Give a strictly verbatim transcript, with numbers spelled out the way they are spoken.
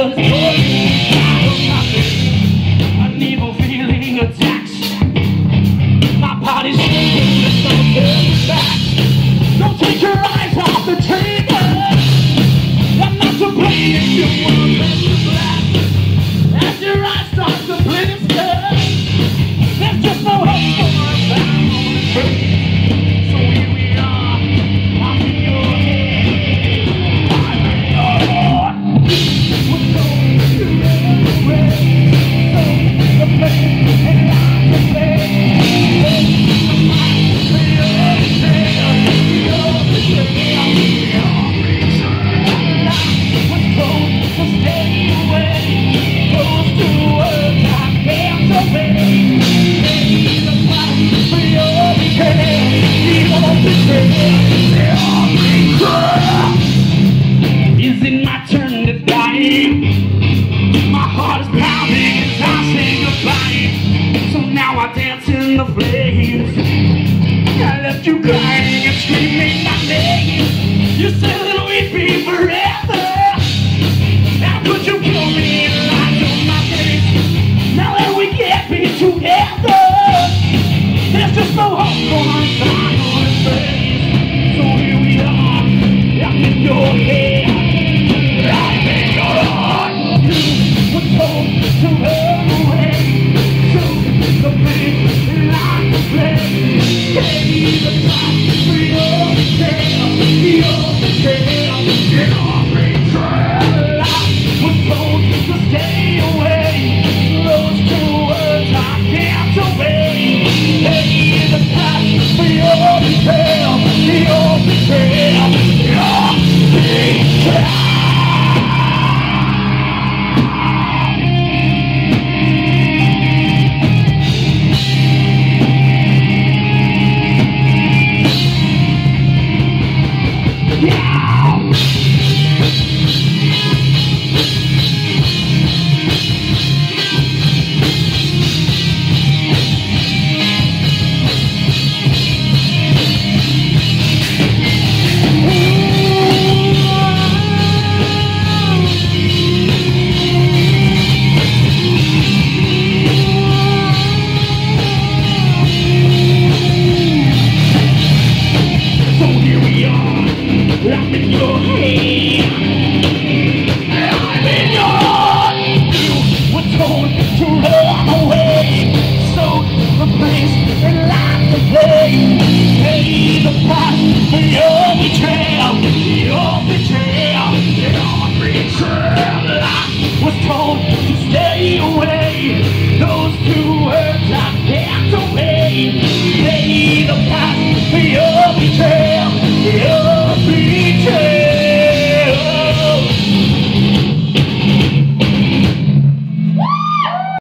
was born from nothing. An evil feeling attacks. My body's shaking, there's no turning back. Don't take your eyes off the trigger. I'm not to blame if you want to to black. As your eyes start to blister, there's just no hope for a bound on the tree. So here we are, I'm in your head, I'm in your heart. We're going to run away, so the place and I'm the place. For your betrayal, your betrayal, your betrayal. We're told to stay away, close to words I can't obey. Pay the price for your betrayal, your betrayal, your betrayal. Is it my turn to die? My heart is pounding as I say goodbye. So now I dance in the flames. I left you crying and screaming my name. You said it'll be forever. How could you kill me and lie to my face? Now that we can't be together, there's just no hope for my final face. So here we are, I'm in your head, I'm in your heart. You were told to run away, so the place and I'm the place. Pay the price for your betrayal, your betrayal, your betrayal. I was told to stay away, close to words I can't obey. Pay the price for your betrayal, your betrayal, your betrayal. I'm in your head.